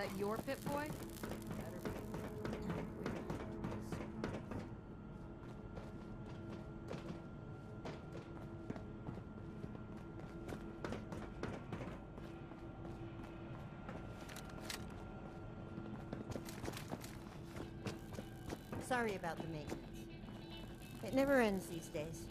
that your Pip-Boy? Sorry about the maintenance. It never ends these days.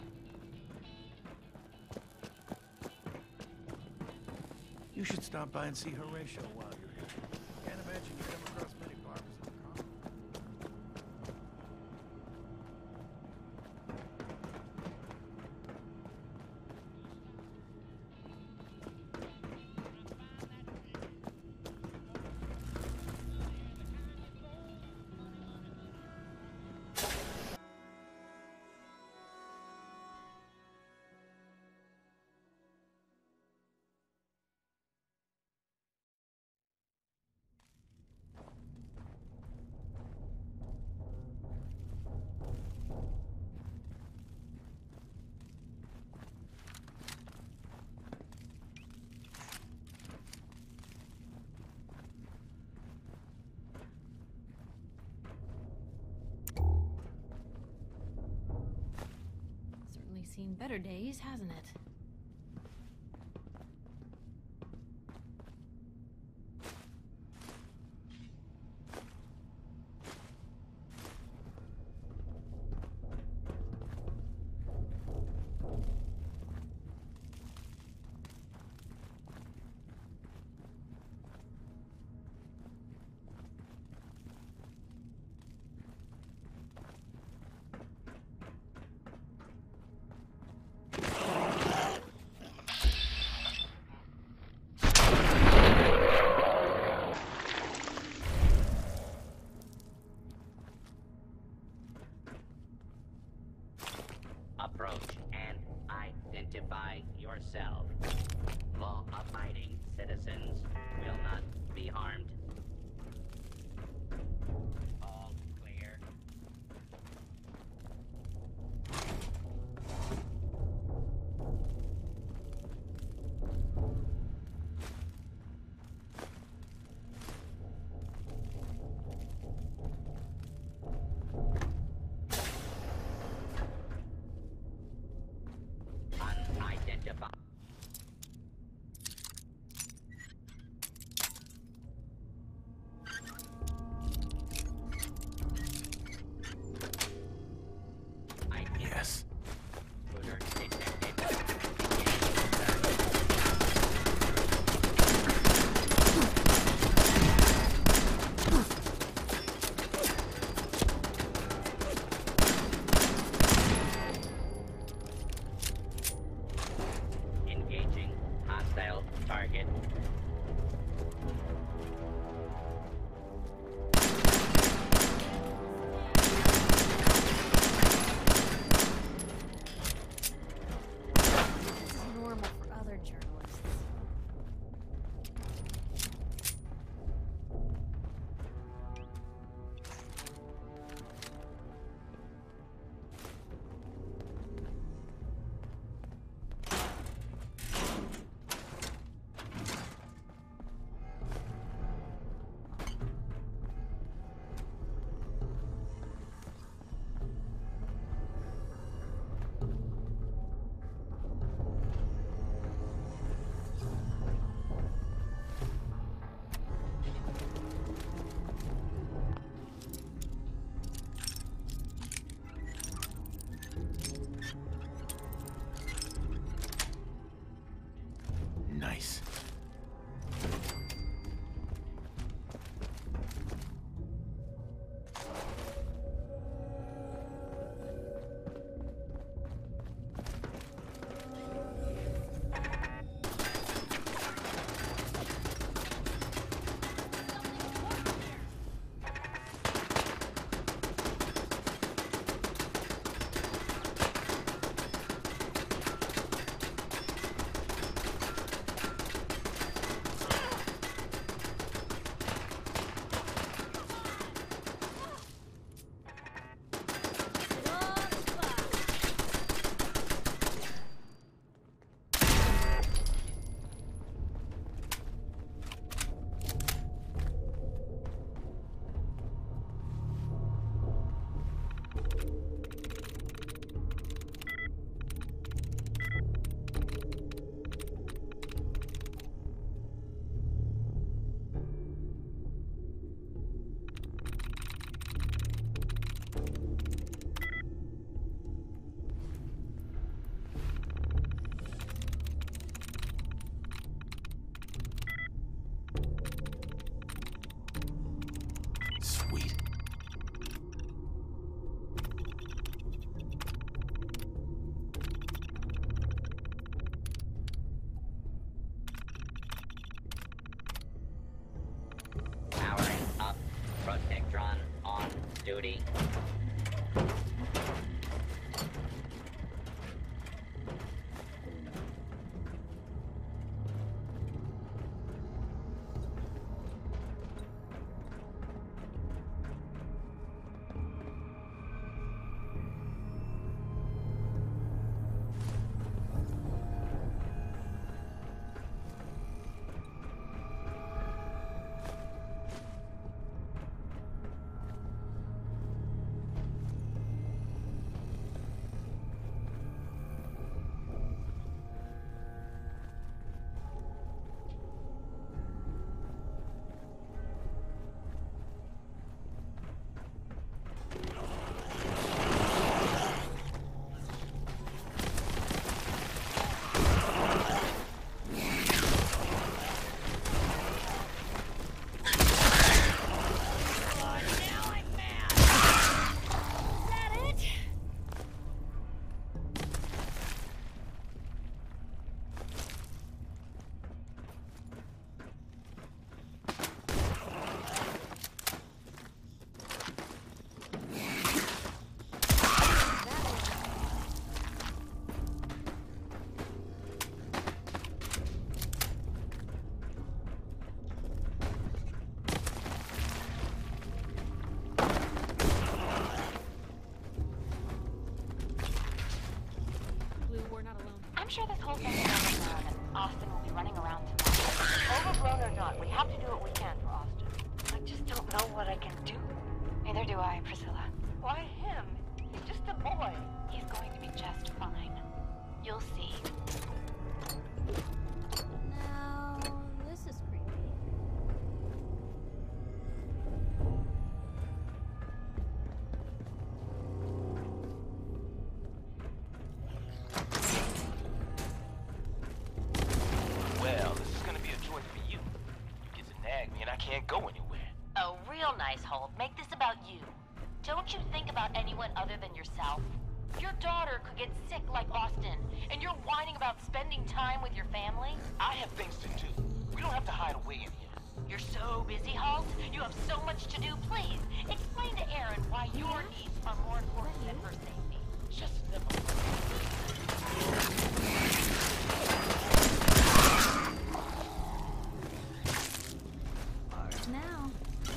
You should stop by and see Horatio while you're here. Can't imagine you come across many barbers in the Commonwealth. Certainly seen better days, hasn't it? Approach and identify yourself. Law-abiding citizens will not be harmed. All clear. Unidentified. Yes. Protectron on duty. Sure this whole thing is overblown and Austin will be running around tonight. Overblown or not, we have to do what we can for Austin. I just don't know what I can do. Neither do I, Priscilla. Why him? He's just a boy. He's going to be just fine. You'll see. Now, this is creepy. Can't go anywhere. Oh, real nice, Holt. Make this about you. Don't you think about anyone other than yourself? Your daughter could get sick like Austin, and you're whining about spending time with your family? I have things to do. We don't have to hide away in here. You're so busy, Holt. You have so much to do. Please, explain to Erin why your needs are more important than her safety. Just never. Now.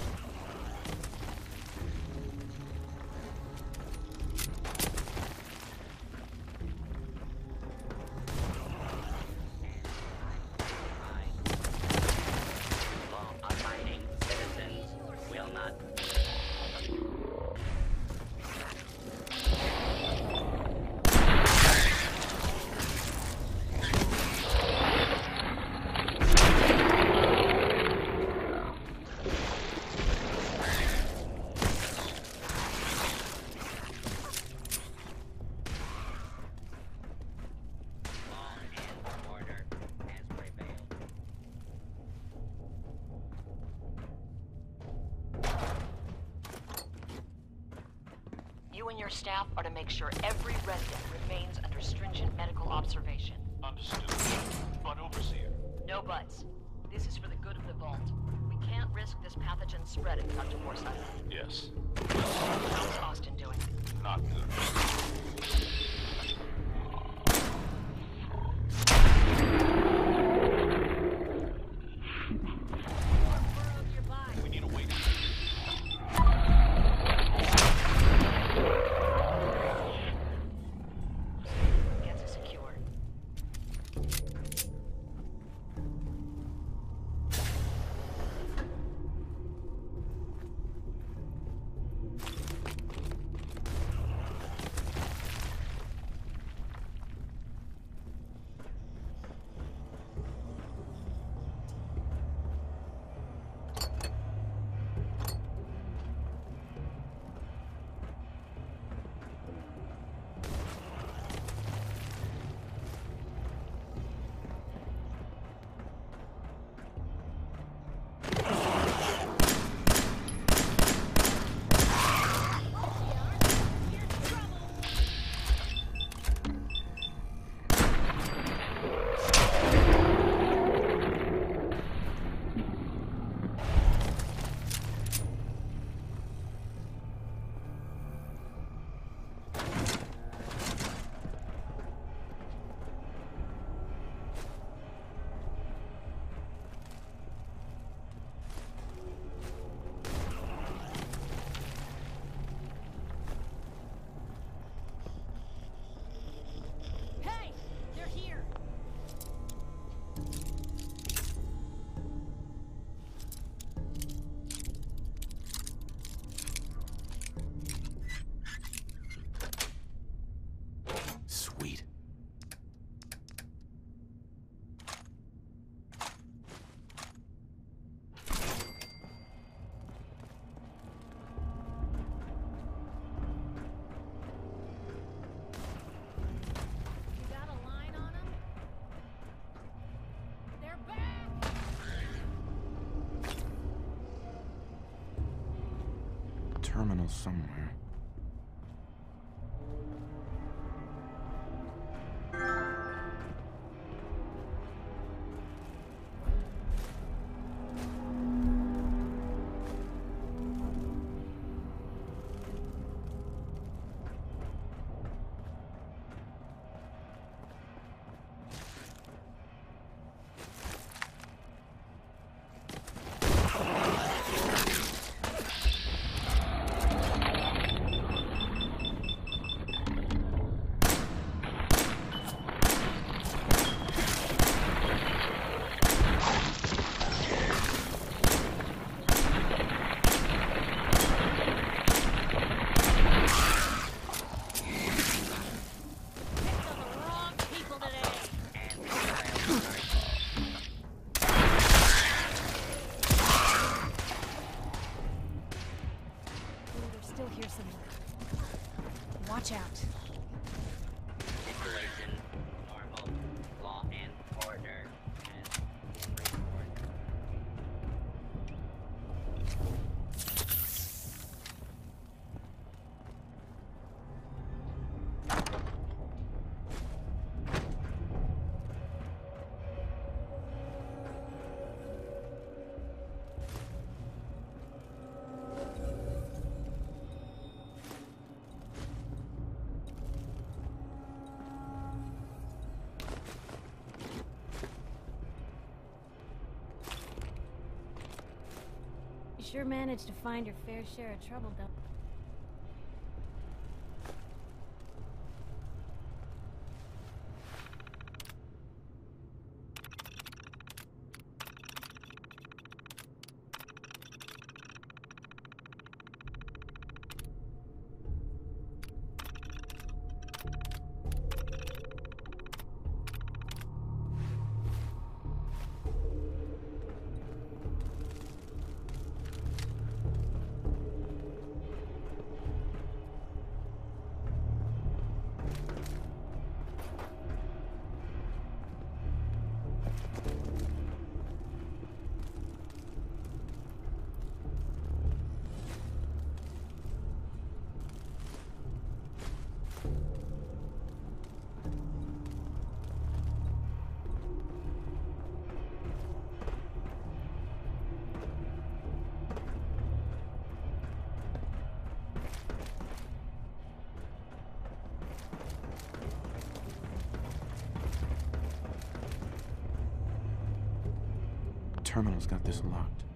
Law-abiding citizens will not. You and your staff are to make sure every resident remains under stringent medical observation. Understood. But overseer. No buts. This is for the good of the vault. We can't risk this pathogen spreading, Dr. Forsyth. Yes. How's Austin doing? Not good. We need a way. Gets us secured. terminal somewhere. Watch out. Situation normal. Law and order has been reported. You sure managed to find your fair share of trouble, though. Terminal's got this locked.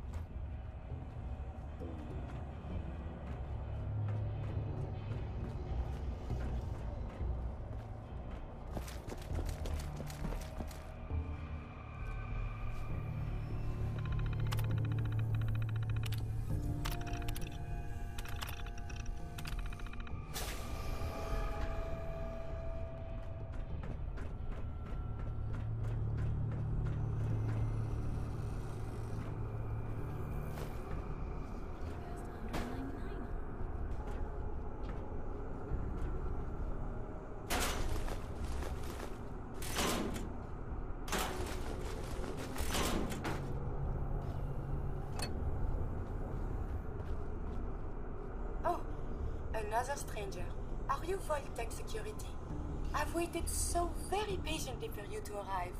Another stranger. Are you Voltec security? I've waited so very patiently for you to arrive.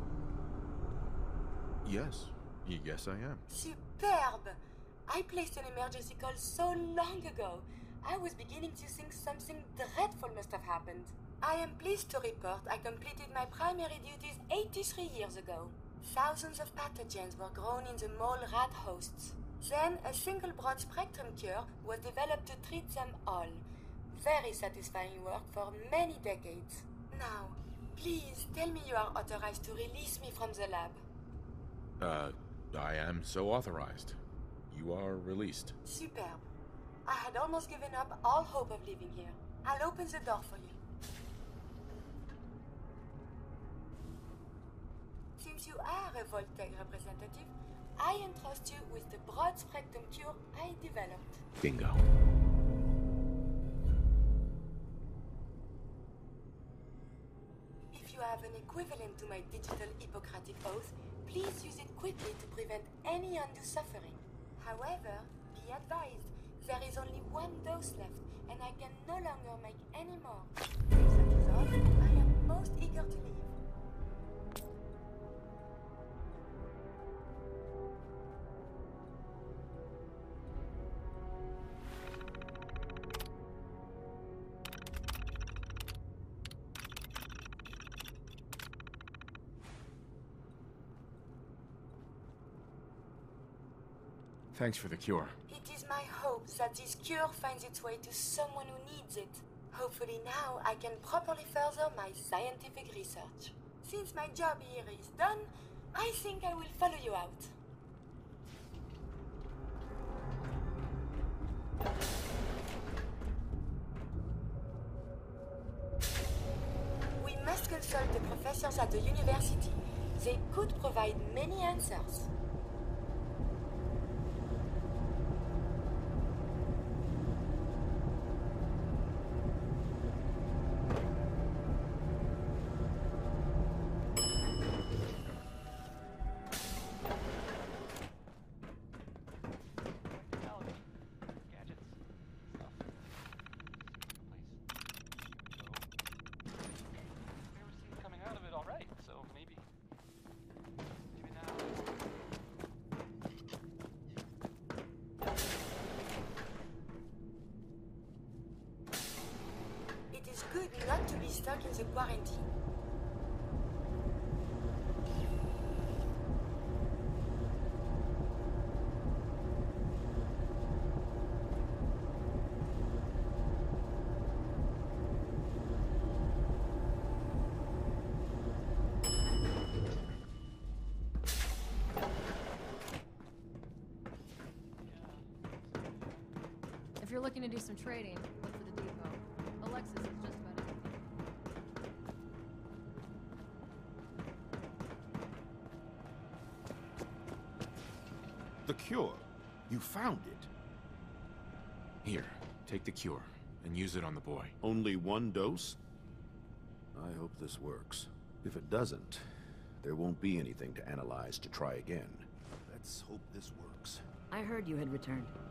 Yes. Yes, I am. Superb! I placed an emergency call so long ago. I was beginning to think something dreadful must have happened. I am pleased to report I completed my primary duties 83 years ago. Thousands of pathogens were grown in the mole rat hosts. Then a single broad-spectrum cure was developed to treat them all. Very satisfying work for many decades. Now, please tell me you are authorized to release me from the lab. I am so authorized. You are released. Superb. I had almost given up all hope of living here. I'll open the door for you. Since you are a Voltec representative, I entrust you with the broad-spectrum cure I developed. Bingo. If you have an equivalent to my digital Hippocratic oath, please use it quickly to prevent any undue suffering. However, be advised, there is only one dose left, and I can no longer make any more. If that is all, I am most eager to leave. Thanks for the cure. It is my hope that this cure finds its way to someone who needs it. Hopefully now I can properly further my scientific research. Since my job here is done, I think I will follow you out. We must consult the professors at the university. They could provide many answers. It is good not to be stuck in the quarantine. If you're looking to do some trading, look for the depot. Alexis is just about everything. The cure. You found it. Here, take the cure, and use it on the boy. Only one dose? I hope this works. If it doesn't, there won't be anything to analyze to try again. Let's hope this works. I heard you had returned.